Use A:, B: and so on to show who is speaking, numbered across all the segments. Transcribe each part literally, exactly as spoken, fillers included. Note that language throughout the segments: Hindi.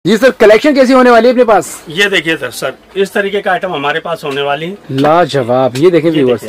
A: जी सर, कलेक्शन कैसी होने वाली है अपने पास?
B: ये देखिए सर सर इस तरीके का आइटम हमारे पास होने वाली है।
A: लाजवाब, ये देखें व्यूअर्स,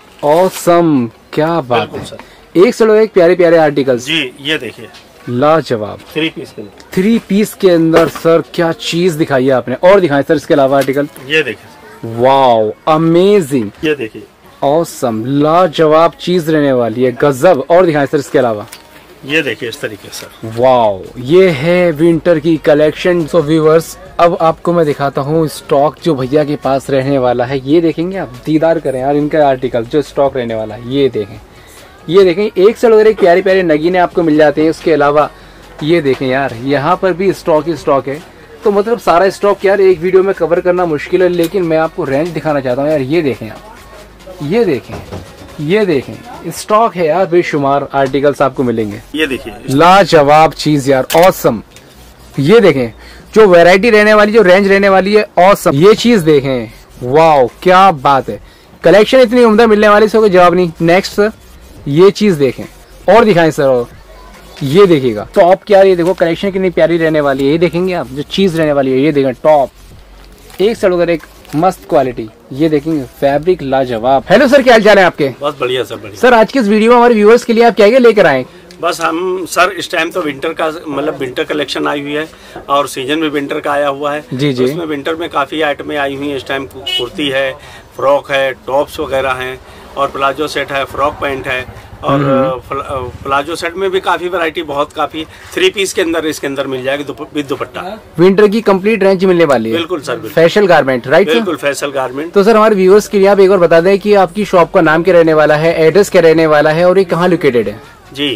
A: ऑसम, क्या बात है
B: सर।
A: एक से एक प्यारे प्यारे आर्टिकल्स
B: जी, ये देखिए
A: लाजवाब
B: थ्री पीस के अंदर।
A: थ्री पीस के अंदर सर क्या चीज दिखाई है आपने, और दिखाएं सर इसके अलावा आर्टिकल।
B: ये देखिए,
A: वाओ अमेजिंग,
B: ये देखिए
A: ऑसम, लाजवाब चीज रहने वाली है, गजब। और दिखाएं सर इसके अलावा।
B: ये देखिए इस तरीके सर।
A: वाओ, ये है विंटर की कलेक्शन। सो व्यूअर्स, अब आपको मैं दिखाता हूँ स्टॉक जो भैया के पास रहने वाला है। ये देखेंगे आप, दीदार करें यार इनका आर्टिकल जो स्टॉक रहने वाला है। ये देखें, ये देखें, एक से एक प्यारे प्यारे नगीने आपको मिल जाते हैं। उसके अलावा ये देखें यार, यहाँ पर भी स्टॉक ही स्टॉक है। तो मतलब सारा स्टॉक यार एक वीडियो में कवर करना मुश्किल है, लेकिन मैं आपको रेंज दिखाना चाहता हूँ यार। ये देखें आप, ये देखें, ये देखें, स्टॉक है यार, बेशुमार आर्टिकल्स आपको मिलेंगे।
B: ये देखिए
A: लाजवाब चीज यार, ऑसम। ये देखें जो वैरायटी रहने वाली, जो रेंज रहने वाली है, ऑसम। ये चीज देखें, वाओ क्या बात है, कलेक्शन इतनी उम्दा मिलने वाली, इसका कोई जवाब नहीं। नेक्स्ट सर, ये चीज देखें, और दिखाएं सर। और ये देखिएगा टॉप, क्या ये देखो कलेक्शन कितनी प्यारी रहने वाली है। ये देखेंगे आप, जो चीज रहने वाली है, ये देखें टॉप, एक से एक मस्त क्वालिटी। ये देखेंगे फैब्रिक लाजवाब। हेलो सर, क्या हाल चाल है आपके?
B: बहुत बढ़िया सर, बढ़िया।
A: सर आज के इस वीडियो में हमारे व्यूअर्स के लिए आप क्या क्या लेकर आए?
B: बस हम सर इस टाइम तो विंटर का मतलब विंटर कलेक्शन आई हुई है, और सीजन भी विंटर का आया हुआ है।
A: जी जी।
B: तो इसमें विंटर में काफ़ी आइटमें आई हुई हैं इस टाइम। कुर्ती है, फ्रॉक है, टॉप्स वगैरह हैं, और प्लाजो सेट है, फ्रॉक पैंट है, और प्लाजो सेट में भी काफी वैरायटी, बहुत काफी थ्री पीस के अंदर इसके अंदर मिल जाएगी विद दुपट्टा।
A: विंटर की कंप्लीट रेंज मिलने वाली है।
B: बिल्कुल सर,
A: फैशन गारमेंट, राइट?
B: बिल्कुल फैशन गारमेंट।
A: तो सर हमारे व्यूअर्स के लिए आप एक बार बता दें कि आपकी शॉप का नाम क्या रहने वाला है, एड्रेस क्या रहने वाला है, और ये कहाँ लोकेटेड है?
B: जी,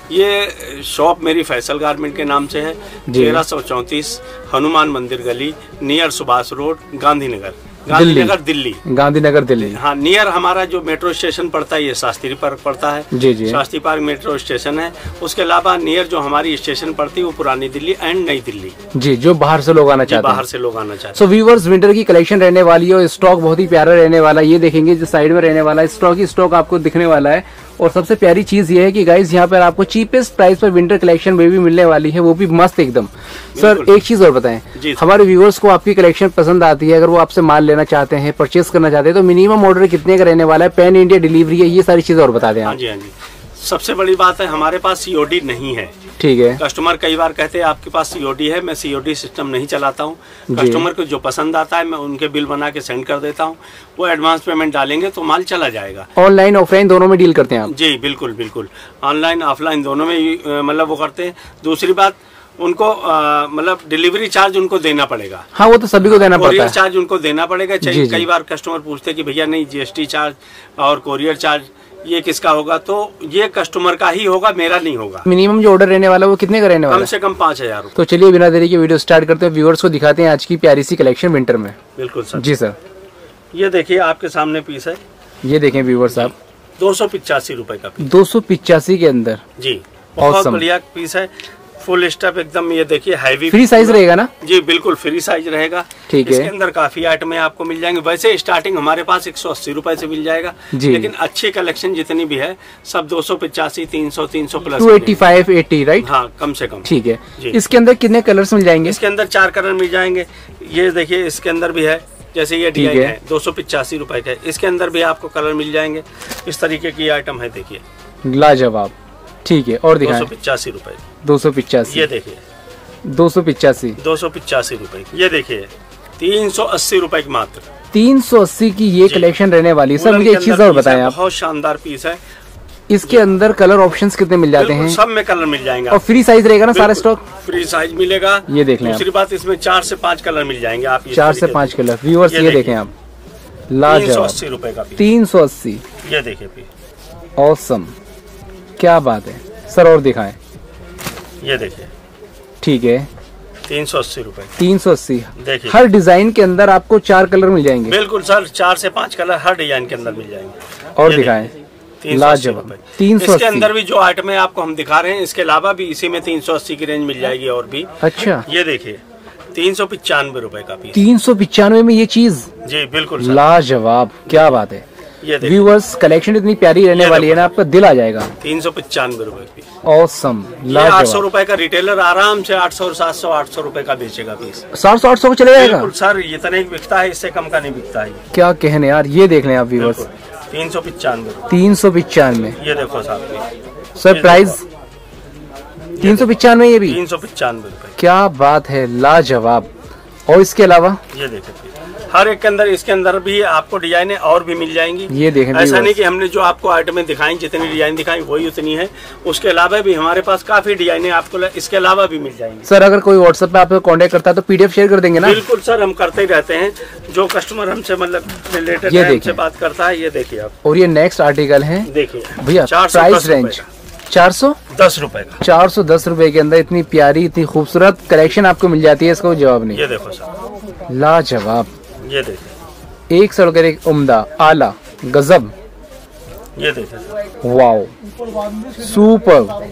B: ये शॉप मेरी फैसल गारमेंट के नाम से है, तेरह सौ चौंतीस हनुमान मंदिर गली, नियर सुभाष रोड, गांधीनगर, गांधीनगर दिल्ली।
A: गांधीनगर दिल्ली,
B: हाँ। नियर हमारा जो मेट्रो स्टेशन पड़ता है, ये शास्त्री पार्क पड़ता है।
A: जी जी,
B: शास्त्री पार्क मेट्रो स्टेशन है। उसके अलावा नियर जो हमारी स्टेशन पड़ती है वो पुरानी दिल्ली एंड नई दिल्ली।
A: जी, जो बाहर से लोग आना चाहते हैं।
B: बाहर से लोग आना चाहते हैं।
A: सो व्यूअर्स, विंटर की कलेक्शन रहने वाली है, और स्टॉक बहुत ही प्यारा रहने वाला है। ये देखेंगे जो साइड में रहने वाला है, स्टॉक ही स्टॉक आपको दिखने वाला है। और सबसे प्यारी चीज ये है कि गाइज यहाँ पर आपको चीपेस्ट प्राइस पर विंटर कलेक्शन में भी मिलने वाली है, वो भी मस्त एकदम। सर एक चीज और बताएं, हमारे व्यूअर्स को आपकी कलेक्शन पसंद आती है, अगर वो आपसे माल लेना चाहते हैं, परचेस करना चाहते हैं, तो मिनिमम ऑर्डर कितने का रहने वाला है, पैन इंडिया डिलीवरी है, ये सारी चीजें और बता दें आप।
B: हाँ जी, हाँ जी। सबसे बड़ी बात है हमारे पास सीओडी नहीं है।
A: ठीक है।
B: कस्टमर कई बार कहते हैं आपके पास सीओडी है, मैं सीओडी सिस्टम नहीं चलाता हूँ। कस्टमर को जो पसंद आता है मैं उनके बिल बना के सेंड कर देता हूँ, वो एडवांस पेमेंट डालेंगे तो माल चला जाएगा।
A: ऑनलाइन ऑफलाइन दोनों में डील करते हैं आप?
B: जी बिल्कुल बिल्कुल, ऑनलाइन ऑफलाइन दोनों में मतलब वो करते हैं। दूसरी बात, उनको मतलब डिलीवरी चार्ज उनको देना पड़ेगा।
A: हाँ, वो तो सभी को देना पड़ता है।
B: कोरियर चार्ज उनको देना पड़ेगा। चाहिए कई बार कस्टमर पूछते हैं कि भैया नहीं, जीएसटी चार्ज और कोरियर चार्ज ये किसका होगा, तो ये कस्टमर का ही होगा, मेरा नहीं होगा।
A: मिनिमम जो ऑर्डर रहने वाला है वो कितने का रहने वाला है?
B: कम से कम पाँच हजार।
A: तो चलिए बिना देरी के वीडियो स्टार्ट करते हैं, व्यूअर्स को दिखाते हैं आज की प्यारी सी कलेक्शन विंटर में।
B: बिल्कुल सर।
A: जी सर,
B: ये देखिए आपके सामने पीस है।
A: ये देखें व्यूअर्स आप,
B: दो सौ पिचासी रूपए का पीस।
A: दो सौ पिचासी के अंदर।
B: जी, बहुत बढ़िया पीस है, फुल स्टफ एकदम। ये देखिए हैवी,
A: फ्री साइज रहेगा ना?
B: जी बिल्कुल फ्री साइज रहेगा।
A: ठीक है।
B: इसके अंदर काफी आइटमें आपको मिल जाएंगे। वैसे स्टार्टिंग हमारे पास एक सौ अस्सी रूपए से मिल जाएगा, लेकिन अच्छी कलेक्शन जितनी भी है सब दो सौ पिचासी, तीन सौ, तीन सौ plus,
A: two eighty five eighty, right?
B: हाँ, कम से कम।
A: ठीक है। इसके अंदर कितने कलर्स मिल जाएंगे?
B: इसके अंदर चार कलर मिल जाएंगे। ये देखिए इसके अंदर भी है, जैसे ये डिजाइन है, है दो सौ पिचासी रूपए का। इसके अंदर भी आपको कलर मिल जाएंगे। इस तरीके की आइटम है, देखिए
A: लाजवाब। ठीक है, और दिखाएं।
B: दो सौ पिचासी रूपए,
A: दो सौ पिचासी।
B: ये देखिए
A: दो सौ पिचासी,
B: दो सौ पिचासी रूपए। ये देखिए तीन सौ अस्सी रूपए की मात्र।
A: तीन सौ अस्सी की ये कलेक्शन रहने वाली है। सर मुझे एक चीज और बताएं आप,
B: बहुत शानदार पीस है।
A: इसके अंदर कलर ऑप्शंस कितने मिल जाते हैं?
B: सब में कलर मिल जाएंगे।
A: और फ्री साइज रहेगा ना सारा स्टॉक?
B: फ्री साइज मिलेगा।
A: ये देख लें।
B: दूसरी बात, इसमें चार से पाँच कलर मिल जाएंगे आप।
A: चार से पाँच कलर। व्यूअर्स ये देखें आप, लाजवाब।
B: तीन सौ अस्सी रूपए का,
A: तीन सौ अस्सी।
B: ये देखिए पीस,
A: ऑसम, क्या बात है। सर और दिखाएं।
B: ये देखिए,
A: ठीक है,
B: तीन सौ अस्सी रूपए।
A: तीन सौ अस्सी।
B: देखिए
A: हर डिजाइन के अंदर आपको चार कलर मिल जाएंगे?
B: बिल्कुल सर, चार से पाँच कलर हर डिजाइन के अंदर मिल जाएंगे।
A: और दिखाएं। लाजवाब। तीन सौ
B: इसके अंदर भी जो आइटमें आपको हम दिखा रहे हैं, इसके अलावा भी इसी में तीन सौ अस्सी की रेंज मिल जाएगी और भी।
A: अच्छा,
B: ये देखिए तीन सौ पिचानवे रूपए का पीस।
A: तीन सौ पिचानवे में ये चीज?
B: जी बिल्कुल।
A: लाजवाब, क्या बात है।
B: ये
A: व्यूअर्स कलेक्शन इतनी प्यारी रहने वाली है ना, आपका दिल आ जाएगा।
B: तीन सौ पचानवे रूपए पीस।
A: ऑसम।
B: आठ सौ रूपये का रिटेलर आराम से आठ सौ सात सौ आठ सौ रूपये का बेचेगा पीस।
A: सात सौ आठ सौ को चले जाएगा
B: सर, इतने बिकता है, इससे कम का नहीं बिकता है।
A: क्या कहने यार, ये देख लें आप व्यूअर्स,
B: तीन सौ पचानवे
A: तीन सौ पचानवे
B: ये देखो साहब
A: सर प्राइस तीन सौ पचानवे, ये भी
B: तीन सौ पचानवे रूपए।
A: क्या बात है, लाजवाब। और इसके अलावा
B: ये देखें, हर एक के अंदर, इसके अंदर भी आपको डिजाइने और भी मिल जाएंगी।
A: ये देखें,
B: ऐसा नहीं कि हमने जो आपको आइटमें दिखाई, जितनी डिजाइन दिखाई वही उतनी है, उसके अलावा भी हमारे पास काफी डिजाइने आपको इसके अलावा भी मिल जाएंगी।
A: सर अगर कोई व्हाट्सएप पे आपको कांटेक्ट करता है तो पीडीएफ शेयर कर देंगे ना?
B: बिल्कुल सर, हम करते ही रहते हैं। जो कस्टमर हमसे मतलब रिलेटेड है, हमसे बात करता है, ये देखिए आप।
A: और ये नेक्स्ट आर्टिकल है,
B: देखिए
A: भैया प्राइस रेंज चार सौ दस
B: रूपए का।
A: चार सौ दस रूपए के अंदर इतनी प्यारी, इतनी खूबसूरत कलेक्शन आपको मिल जाती है, इसका कोई जवाब नहीं।
B: ये देखो सर,
A: लाजवाब।
B: ये देखिए,
A: एक सौ कर एक उम्दा, आला, गजब।
B: ये देखिए,
A: वाओ, सुपर।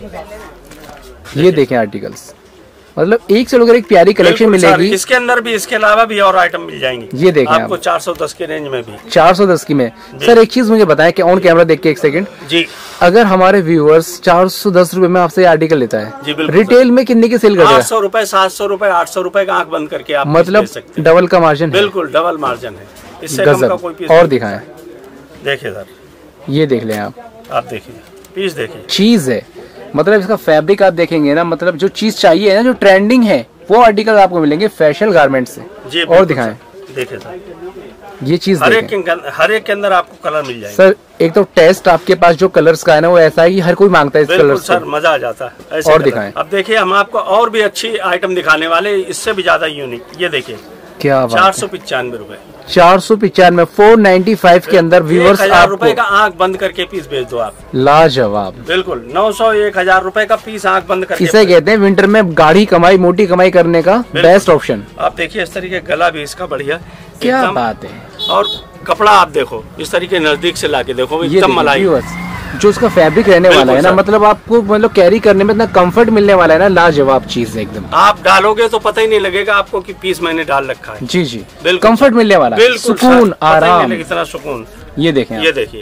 A: ये देखें आर्टिकल्स, मतलब एक से लेकर एक प्यारी कलेक्शन मिलेगी।
B: इसके अंदर भी, इसके अलावा भी और आइटम मिल जाएंगे।
A: ये देखें
B: आपको आप। चार सौ दस के रेंज में भी।
A: चार सौ दस की में सर एक चीज मुझे बताएं कि ऑन कैमरा देख के एक सेकंड
B: जी,
A: अगर हमारे व्यूअर्स चार सौ दस रूपए में आपसे आर्टिकल लेता है,
B: जी बिल्कुल,
A: रिटेल में कितने की सेल कर रहे हैं?
B: आठ सौ रूपए, सात सौ रूपए, आठ सौ रूपए का आंख बंद करके आप
A: मतलब डबल का मार्जिन।
B: बिल्कुल डबल मार्जिन है, इससे कम का कोई पीस।
A: और दिखाएं,
B: देखिए सर,
A: ये देख लें आप,
B: आप देखिए पीस, देखिए
A: चीज है, मतलब इसका फैब्रिक आप देखेंगे ना, मतलब जो चीज चाहिए ना, जो ट्रेंडिंग है वो आर्टिकल आपको मिलेंगे फैशन गारमेंट से।
B: जी
A: और दिखाएं,
B: देखिए सर,
A: ये चीज
B: हर एक के हर एक के अंदर आपको कलर मिल जाएगा।
A: सर एक तो टेस्ट आपके पास जो कलर्स का है ना, वो ऐसा है कि हर कोई मांगता है इस कलर
B: सर, मजा आ जाता है ऐसे।
A: और दिखाएं,
B: अब देखिए हम आपको और भी अच्छी आइटम दिखाने वाले, इससे भी ज्यादा यूनिक। ये देखिए,
A: क्या
B: चार सौ पचानवे रूपए
A: चार सौ पचानवे फोर नाइन्टी फाइव के अंदर व्यूअर्स
B: हजार रूपए का आंख बंद करके पीस भेज दो आप।
A: लाजवाब।
B: बिल्कुल नौ सौ एक हजार रूपए का पीस आंख बंद करके।
A: इसे कहते हैं विंटर में गाढ़ी कमाई, मोटी कमाई करने का बेस्ट ऑप्शन।
B: आप देखिए इस तरीके गला भी इसका बढ़िया,
A: क्या बात है।
B: और कपड़ा आप देखो, इस तरीके नजदीक से लाके देखो, एकदम मलाई।
A: जो उसका फैब्रिक रहने वाला है ना, मतलब आपको मतलब कैरी करने में इतना कंफर्ट मिलने वाला है ना, लाजवाब चीज है एकदम।
B: आप डालोगे तो पता ही नहीं लगेगा आपको कि पीस मैंने डाल रखा है।
A: जी जी,
B: बिल्कुल
A: कंफर्ट मिलने वाला है, सुकून, आराम,
B: इतना सुकून।
A: ये देखें,
B: ये देखिए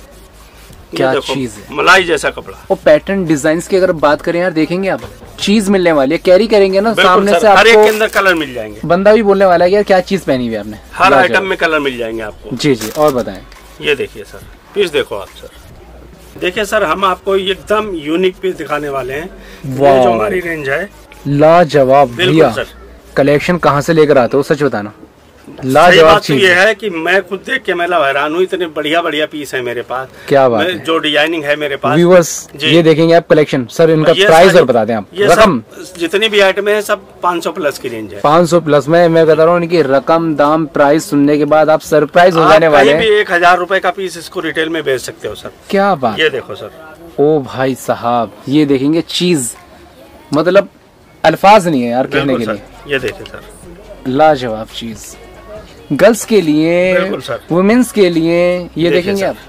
A: क्या चीज है,
B: मलाई जैसा कपड़ा।
A: और पैटर्न डिजाइन की अगर बात करें यार, देखेंगे आप चीज मिलने वाली है, कैरी करेंगे ना सामने से,
B: हर एक के अंदर कलर मिल जाएंगे।
A: बंदा भी बोलने वाला है यार क्या चीज पहनी हुई है आपने।
B: हर आइटम में कलर मिल जाएंगे आपको।
A: जी जी, और बताएं।
B: ये देखिए सर, पीस देखो आप सर, देखिए सर, हम आपको एकदम यूनिक पीस दिखाने वाले हैं। ये जो हमारी रेंज है,
A: लाजवाब। भैया कलेक्शन कहाँ से लेकर आते हो, सच बताना। लाजवाब चीज
B: ये है कि मैं खुद देख के मैं हैरान हूँ, इतने बढ़िया बढ़िया पीस है मेरे पास।
A: क्या बात है।
B: जो डिजाइनिंग है मेरे पास।
A: व्यूअर्स ये देखेंगे आप कलेक्शन। सर इनका प्राइस और बता दें आप। रकम
B: जितनी भी आइटम है सब पाँच सौ प्लस की रेंज है।
A: पाँच सौ प्लस में मैं बता रहा हूँ, इनकी रकम, दाम, प्राइस सुनने के बाद आप सरप्राइज हो जाने वाले हैं।
B: एक हजार रूपए का पीस इसको रिटेल में बेच सकते हो सर।
A: क्या बात।
B: ये देखो सर,
A: ओ भाई साहब, ये देखेंगे चीज, मतलब अल्फाज नहीं है यार कहने के लिए।
B: ये देखिए सर,
A: लाजवाब चीज, गर्ल्स के लिए, वुमेन्स के लिए। ये देखेंगे आप,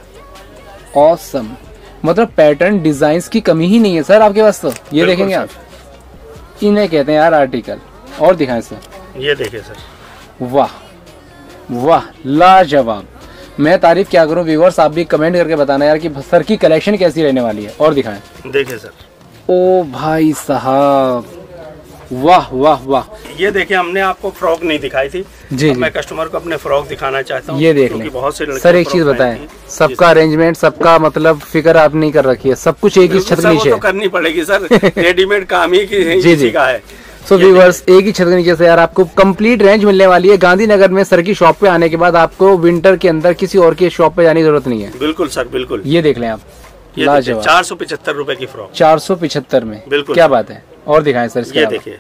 A: ऑसम, मतलब पैटर्न डिजाइन्स की कमी ही नहीं है सर आपके पास तो। ये देखेंगे आप, इन्हें कहते हैं यार आर्टिकल। और दिखाएं सर,
B: ये देखिए सर,
A: वाह वाह, लाजवाब। मैं तारीफ क्या करूं, व्यूअर्स आप भी कमेंट करके बताना यार कि सर की कलेक्शन कैसी रहने वाली है। और दिखाएं,
B: देखिए सर,
A: ओ भाई साहब, वाह वाह वाह।
B: ये देखिए, हमने आपको फ्रॉक नहीं दिखाई थी
A: जी,
B: मैं कस्टमर को अपने फ्रॉक दिखाना चाहता हूँ।
A: ये देख लें
B: बहुत से
A: सर, एक चीज बताएं, सबका अरेंजमेंट, सबका मतलब फिक्र आप नहीं कर रखी है, सब कुछ एक ही छत के नीचे
B: तो करनी पड़ेगी सर, रेडीमेड काम ही की
A: जी जी
B: का है।
A: सो व्यूअर्स, एक ही छत के नीचे से यार आपको कंप्लीट रेंज मिलने वाली है। गांधीनगर में सर की शॉप पे आने के बाद आपको विंटर के अंदर किसी और की शॉप पे जाने की जरूरत नहीं है।
B: बिल्कुल सर, बिल्कुल।
A: ये देख लें आप, लाजवाब।
B: चार सौ पिछहत्तर रूपए की फ्रॉक,
A: चार सौ पिछहत्तर में,
B: बिल्कुल,
A: क्या बात है। और दिखाएं सर इसके।
B: ये देखिए,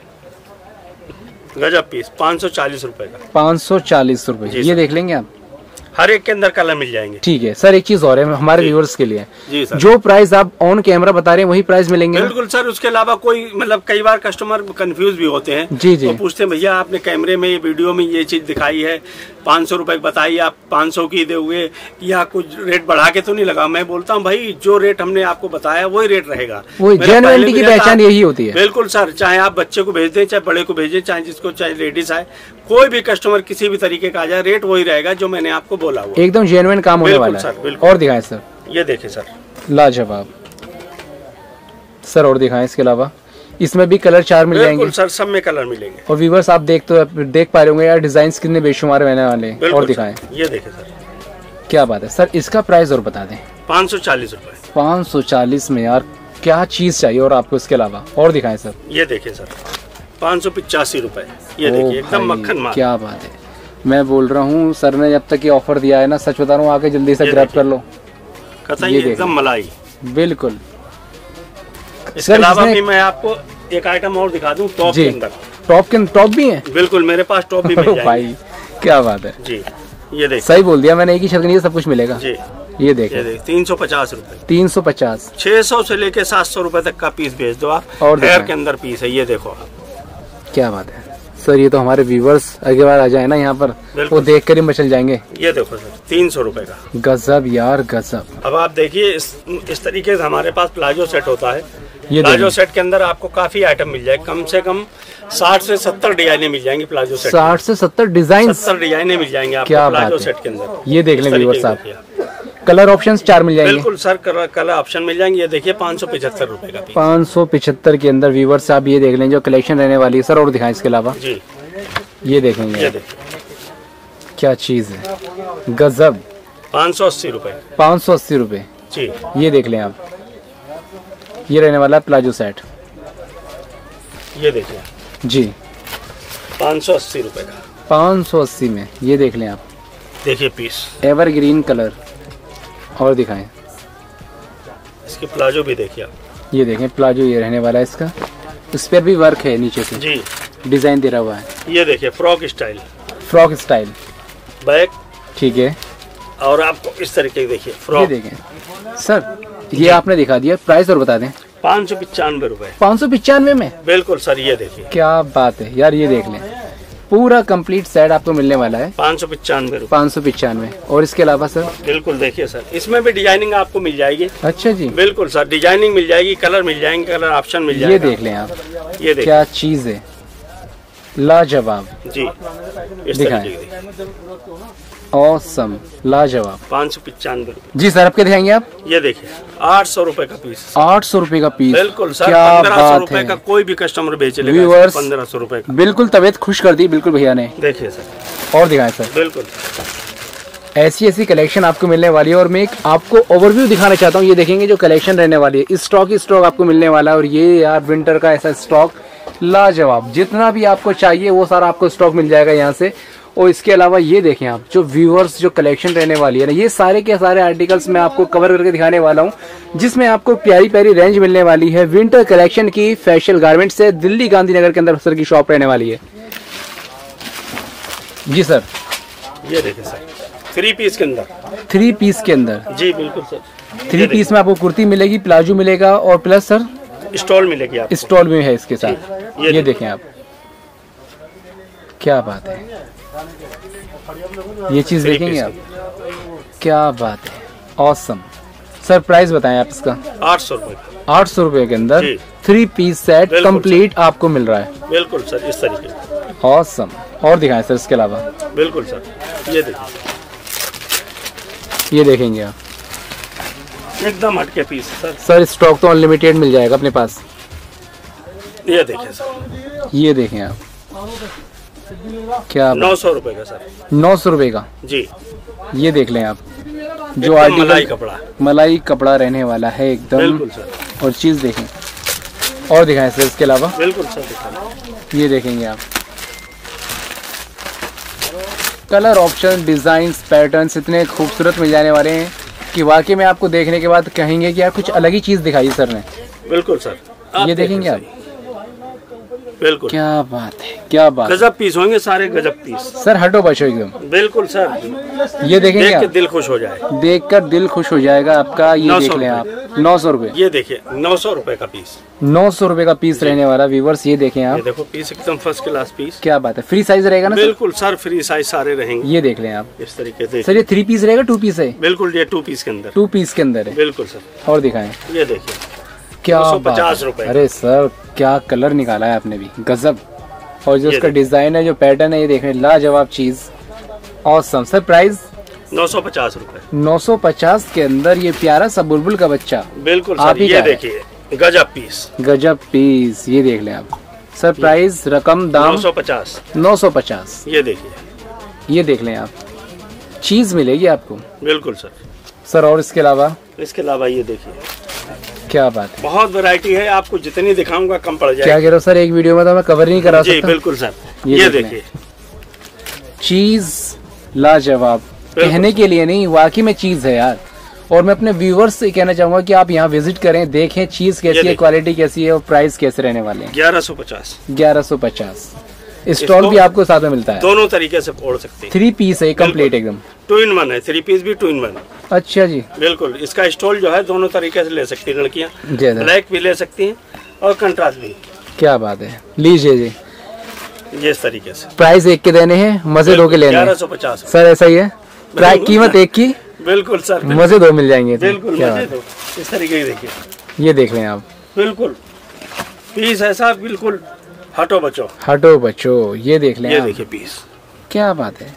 B: गजब पीस, पाँच सौ चालीस रूपए का,
A: पाँच सौ चालीस रूपए। ये देख लेंगे आप,
B: हर एक के अंदर कलर मिल जाएंगे।
A: ठीक है सर, एक चीज और है हमारे व्यूअर्स के लिए,
B: जी सर,
A: जो प्राइस आप ऑन कैमरा बता रहे हैं वही प्राइस मिलेंगे।
B: बिल्कुल सर, उसके अलावा कोई मतलब कई बार कस्टमर कंफ्यूज भी होते हैं।
A: जी जी,
B: तो पूछते हैं भैया आपने कैमरे में, ये वीडियो में ये चीज दिखाई है, पाँच सौ रुपए बताइए, आप पाँच सौ की दे हुए या कुछ रेट बढ़ा के तो नहीं लगा। मैं बोलता हूँ भाई जो रेट हमने आपको बताया वही रेट रहेगा।
A: वही जेन्युइनिटी की पहचान यही होती है।
B: बिल्कुल सर, चाहे आप बच्चे को भेज दें, चाहे बड़े को भेजें, चाहे जिसको चाहे लेडीज आए, कोई भी कस्टमर किसी भी तरीके का आ जाए, रेट वही रहेगा जो मैंने आपको बोला हुआ।
A: एकदम जेन्युइन काम होने वाला है।
B: बिल्कुल।
A: और दिखाएं सर,
B: ये देखें सर,
A: लाजवाब सर। और दिखाएं इसके अलावा इसमें भी कलर चार मिल जाएंगे
B: सर, सब में कलर मिलेंगे।
A: और व्यूअर्स आप देख तो देख पा रहे होंगे यार डिजाइन कितने बेशुमार रहने वाले हैं। और दिखाएं,
B: ये देखें सर,
A: क्या बात है सर। इसका प्राइस और बता दें।
B: पाँच सौ चालीस रूपए।
A: पाँच सौ चालीस में यार क्या चीज चाहिए और आपको इसके अलावा। और दिखाएं सर,
B: ये देखें सर, पाँच सौ पिचासी रूपए। ये देखिए एकदम मक्खन माल।
A: क्या बात है, मैं बोल रहा हूँ सर ने जब तक ये ऑफर दिया है ना, सच बता रहा हूँ, आके जल्दी से ग्रैब कर लो।
B: ये एकदम मलाई।
A: बिल्कुल।
B: इसके अलावा भी मैं आपको एक आइटम और दिखा दूं, टॉप के अंदर।
A: टॉप के टॉप भी है?
B: बिल्कुल, मेरे पास टॉप भी मिल जाएंगे।
A: भाई क्या बात है
B: जी। ये देखिए,
A: सही बोल दिया मैंने, एक ही शर्ट नहीं सब कुछ मिलेगा जी। ये देखिए
B: तीन सौ पचास रूपए।
A: तीन सौ पचास
B: छह सौ से लेके सात सौ रूपए तक का पीस भेज दो आप। और हेयर के अंदर पीस है, ये देखो आप।
A: क्या बात है सर, ये तो हमारे व्यूवर्स अगली बार आ जाए ना यहाँ पर, वो देख कर ही मचल जाएंगे।
B: ये देखो सर, तीन सौ रूपये का।
A: गजब यार गजब।
B: अब आप देखिए इस, इस तरीके से हमारे पास प्लाजो सेट होता है।
A: ये
B: प्लाजो सेट के अंदर आपको काफी आइटम मिल जाए, कम से कम साठ से सत्तर डिजाइने मिल जाएंगी प्लाजो सेट।
A: साठ से सत्तर डिजाइन,
B: सत्तर डिजाइने मिल जाएंगे आपको प्लाजो सेट के अंदर।
A: ये देख लें व्यूअर्स आप, कलर ऑप्शंस चार मिल जाएंगे।
B: बिल्कुल सर, कलर ऑप्शन मिल जाएंगे। ये देखिए पाँच सौ पिछहत्तर रूपए का।
A: पाँच सौ पिछहत्तर के अंदर व्यूअर्स आप ये देख लें जो कलेक्शन रहने वाली है सर। और दिखाएं इसके अलावा
B: जी,
A: ये देखेंगे,
B: ये देखिए
A: क्या चीज है, गजब।
B: पाँच सौ अस्सी रूपए।
A: पाँच सौ अस्सी रूपए
B: जी।
A: ये देख लें आप, ये रहने वाला है प्लाजो सेट।
B: ये देखिए
A: जी,
B: पाँच सौ अस्सी रूपए का।
A: पाँच सौ अस्सी में ये देख लें आप,
B: देखिए पीस
A: एवरग्रीन कलर। और दिखाएं
B: इसके प्लाजो भी देखिए आप,
A: ये देखें प्लाजो ये रहने वाला है इसका। इस पर भी वर्क है नीचे से
B: जी,
A: डिजाइन दे रहा हुआ है।
B: ये देखिए frock style,
A: frock style
B: back,
A: ठीक है।
B: और आपको इस तरीके की देखिए फ्रॉक।
A: ये देखें सर, ये आपने दिखा दिया, प्राइस और बता दें।
B: पाँच सौ पिचानवे रूपए।
A: पाँच सौ पिचानवे में?
B: बिल्कुल सर, ये देखिए
A: क्या बात है यार। ये देख लें पूरा कंप्लीट सेट आपको मिलने वाला है
B: पाँच सौ पिचानवे रूपए।
A: पाँच सौ पिचानवे। और इसके अलावा सर?
B: बिल्कुल देखिए सर, इसमें भी डिजाइनिंग आपको मिल जाएगी।
A: अच्छा जी,
B: बिल्कुल सर, डिजाइनिंग मिल जाएगी, कलर मिल जाएंगे, कलर ऑप्शन मिल जाएगा।
A: ये देख लें आप,
B: ये देखिए
A: क्या चीज है, लाजवाब
B: जी। इस
A: दिखाएं, ऑसम, लाजवाब।
B: पाँच सौ पिचानवे रूपए
A: जी सर। आपके दिखाएंगे आप?
B: ये देखिए आठ सौ रूपये का पीस।
A: आठ सौ रूपये का पीस?
B: बिल्कुल सर,
A: क्या
B: पंद्रह सौ
A: बात
B: रूपये
A: है।
B: का कोई भी कस्टमर बेच लेगा पंद्रह सौ रूपये का।
A: बिल्कुल तबीयत खुश कर दी बिल्कुल भैया ने।
B: देखिए सर,
A: और दिखाएं सर।
B: बिल्कुल
A: ऐसी ऐसी कलेक्शन आपको मिलने वाली है। और मैं एक आपको ओवरव्यू दिखाना चाहता हूँ। ये देखेंगे जो कलेक्शन रहने वाली है, स्टॉक ही स्टॉक आपको मिलने वाला है। और ये यार विंटर का ऐसा स्टॉक लाजवाब, जितना भी आपको चाहिए वो सारा आपको स्टॉक मिल जाएगा यहाँ से। और इसके अलावा ये देखें आप, जो व्यूअर्स जो कलेक्शन रहने वाली है ना, ये सारे के सारे आर्टिकल्स मैं आपको कवर करके दिखाने वाला हूँ, जिसमें आपको प्यारी प्यारी रेंज मिलने वाली है। विंटर कलेक्शन की फैशन गारमेंट से दिल्ली गांधीनगर के अंदर सर की शॉप रहने वाली है। जी सर।
B: ये देखिए सर, थ्री पीस के अंदर।
A: थ्री पीस के अंदर?
B: जी बिल्कुल सर।
A: थ्री पीस में आपको कुर्ती मिलेगी, प्लाजो मिलेगा और प्लस सर
B: स्टॉल मिलेगी आपको।
A: स्टॉल में है इसके साथ। ये, ये देखें आप, क्या बात है, ये चीज देखेंगे आप, क्या बात है, ऑसम। सर प्राइस बताएं आप इसका?
B: आठ सौ रुपए।
A: आठ सौ रुपए के अंदर थ्री पीस सेट कंप्लीट आपको मिल रहा है।
B: बिल्कुल सर, इस तरीके।
A: ऑसम। और दिखाएं सर इसके अलावा?
B: बिल्कुल सर, ये देखिए,
A: ये देखेंगे आप,
B: एकदम हटके पीस सर।
A: सर स्टॉक तो अनलिमिटेड मिल जाएगा अपने पास।
B: ये देखें सर,
A: ये देखें आप, क्या
B: नौ सौ रुपए का सर।
A: नौ सौ रुपए का
B: जी।
A: ये देख लें आप, जो
B: आर्टिकल मलाई कपड़ा,
A: मलाई कपड़ा रहने वाला है एकदम।
B: बिल्कुल सर।
A: और चीज देखें, और दिखाएं सर इसके अलावा?
B: बिल्कुल सर, दिखाएं।
A: ये देखेंगे आप, कलर ऑप्शन, डिजाइन, पैटर्न्स इतने खूबसूरत मिल जाने वाले हैं कि वाकई में आपको देखने के बाद कहेंगे कि यार कुछ अलग ही चीज दिखाई सर ने।
B: बिल्कुल सर।
A: ये देखेंगे आप,
B: बिल्कुल।
A: क्या बात है, क्या बात।
B: गजब पीस होंगे सारे, गजब पीस
A: सर। हटो बचो एकदम।
B: बिल्कुल सर,
A: ये देखेंगे
B: देख के
A: आप,
B: दिल खुश हो जाए,
A: देख कर दिल खुश हो जाएगा आपका। ये देख लें आप, नौ सौ रूपये।
B: ये देखिए नौ सौ रूपये का पीस,
A: नौ सौ रूपये का पीस रहने वाला व्यूवर्स। ये देखें आप,
B: ये देखो पीस एकदम फर्स्ट क्लास पीस।
A: क्या बात है। फ्री साइज रहेगा ना?
B: बिल्कुल सर, फ्री साइज सारे रहेंगे।
A: ये देख लें आप
B: इस तरीके से।
A: सर ये थ्री पीस रहेगा, टू पीस है?
B: बिल्कुल, ये टू पीस के अंदर,
A: टू पीस के अंदर है।
B: बिल्कुल सर।
A: और दिखाएं,
B: ये देखिए
A: क्या
B: दो सौ
A: बात
B: पचास
A: है।
B: रुपए।
A: अरे सर क्या कलर निकाला है आपने भी, गजब। और जो उसका डिजाइन है, जो पैटर्न है, ये देखें, लाजवाब चीज, ऑसम। सर प्राइस
B: नौ सौ पचास रूपए।
A: नौ सौ पचास के अंदर ये प्यारा सा बुलबुल का बच्चा।
B: बिल्कुल
A: आप
B: सर,
A: ही
B: ये देखिए गजब पीस,
A: गजब पीस। ये देख लें आप सर। प्राइस, रकम, दाम
B: नौ सौ पचास।
A: नौ सौ पचास।
B: ये देखिए,
A: ये देख लें आप, चीज मिलेगी आपको।
B: बिल्कुल सर।
A: सर और इसके अलावा,
B: इसके अलावा ये देखिए,
A: क्या बात है,
B: बहुत वैरायटी है। आपको जितनी दिखाऊंगा कम पड़ जाएगी।
A: क्या कह रहे हो सर, एक वीडियो में तो मैं कवर नहीं करा
B: जी
A: सकता।
B: बिल्कुल सर।
A: ये
B: ये
A: देख लें।
B: देखिए
A: चीज लाजवाब, कहने के लिए नहीं, वाकई में चीज है यार। और मैं अपने व्यूवर्स से कहना चाहूंगा कि आप यहाँ विजिट करें, देखें चीज कैसी है, क्वालिटी कैसी है और प्राइस कैसे रहने वाले हैं।
B: ग्यारह सौ पचास।
A: ग्यारह सौ पचास। स्टॉल भी आपको साथ में मिलता है,
B: दोनों तरीके से ओढ़ सकते हैं।
A: थ्री पीस है कंप्लीट एकदम,
B: टू इन वन है, थ्री पीस भी टू इन वन।
A: अच्छा जी,
B: बिल्कुल। इसका स्टॉल जो है दोनों तरीके से ले सकती है लड़कियाँ,
A: जी सर।
B: ब्लैक भी ले सकती हैं और कंट्रास्ट भी।
A: क्या बात है, लीजिए जी।
B: ये इस तरीके से
A: प्राइस एक के देने हैं, मजे दो के लेने
B: ग्यारह
A: हैं।
B: सौ पचास
A: सर ऐसा ही है, प्राइस कीमत एक की,
B: बिल्कुल सर,
A: मजे दो मिल जाएंगे।
B: बिल्कुल
A: क्या
B: मजे
A: बात है।
B: दो। इस तरीके की देखिए,
A: ये देख लें आप,
B: बिल्कुल पीस ऐसा, बिल्कुल हटो बचो,
A: हटो बच्चो। ये देख लें
B: ये
A: आप,
B: देखिए पीस,
A: क्या बात है,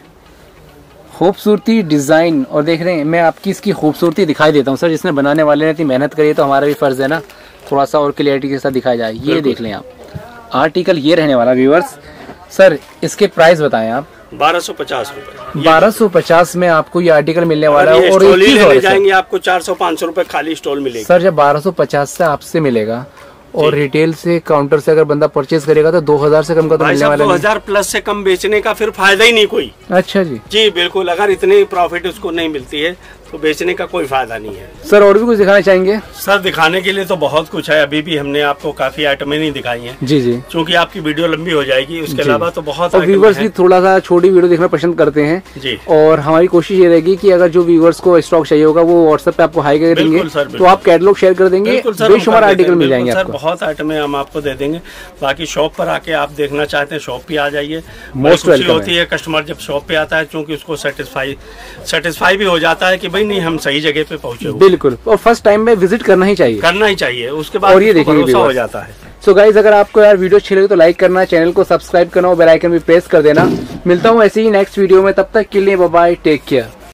A: खूबसूरती, डिजाइन। और देख रहे हैं, मैं आपकी इसकी खूबसूरती दिखाई देता हूँ सर। जिसने बनाने वाले ने इतनी मेहनत करी है तो हमारा भी फर्ज है ना थोड़ा सा और क्लियरिटी के साथ दिखाया जाए। ये देख लें आप, आर्टिकल ये रहने वाला व्यूअर्स। सर इसके प्राइस बताएं आप।
B: बारह सौ पचास रूपए।
A: बारह सौ पचास में आपको ये आर्टिकल मिलने वाला है। और
B: स्टॉल
A: एक
B: ही
A: चीज और
B: लेने
A: है सर,
B: जाएंगे आपको चार सौ पाँच सौ रूपए खाली स्टॉल मिलेगी।
A: सर जब बारह सौ पचास से आपसे मिलेगा और रिटेल से, काउंटर से अगर बंदा परचेज करेगा तो दो हजार से कम का तो
B: भाई
A: मिलने
B: साहब
A: वाला
B: दो
A: नहीं।
B: हजार प्लस से कम बेचने का फिर फायदा ही नहीं कोई।
A: अच्छा जी,
B: जी बिल्कुल। अगर इतनी प्रॉफिट उसको नहीं मिलती है तो बेचने का कोई फायदा नहीं है।
A: सर और भी कुछ दिखाना चाहेंगे?
B: सर दिखाने के लिए तो बहुत कुछ है, अभी भी हमने आपको काफी आइटमें नहीं दिखाई हैं
A: जी जी,
B: क्योंकि आपकी वीडियो लंबी हो जाएगी। उसके अलावा तो बहुत
A: और
B: आइटम
A: व्यूवर्स
B: हैं।
A: भी थोड़ा सा छोटी वीडियो देखना पसंद करते हैं
B: जी।
A: और हमारी कोशिश ये रहेगी कि अगर जो व्यूवर्स को स्टॉक चाहिए होगा वो व्हाट्सएप पे आपको हाई कर देंगे,
B: बिल्कुल सर,
A: तो
B: बिल्कुल।
A: आप कैटलॉग शेयर कर देंगे,
B: बिल्कुल सर, हम
A: बेशुमार
B: कर देते
A: आर्टिकल
B: हैं।
A: मिल जाएंगे
B: बिल्कुल
A: आपको।
B: सर, बहुत आइटमें हम आपको दे देंगे। बाकी शॉप पर आके आप देखना चाहते हैं, शॉप पे आ जाइए।
A: मोस्ट
B: खुशी
A: वेलकम
B: होती है कस्टमर जब शॉप पे आता है, क्योंकि उसको सेटिस्फाई सेटिस्फाई भी हो जाता है कि भाई नहीं हम सही जगह पे पहुंचे हुए।
A: बिल्कुल, और फर्स्ट टाइम में विजिट करना ही चाहिए,
B: करना ही चाहिए। उसके बाद
A: और ये
B: उसको
A: देखिए
B: भरोसा हो
A: viewers।
B: जाता है।
A: सो गाइज अगर आपको यार वीडियो अच्छी लगे तो लाइक करना, चैनल को सब्सक्राइब करना और बेल आइकन भी प्रेस कर देना। मिलता हूँ ऐसे ही नेक्स्ट वीडियो में, तब तक के लिए बाय बाय, टेक केयर।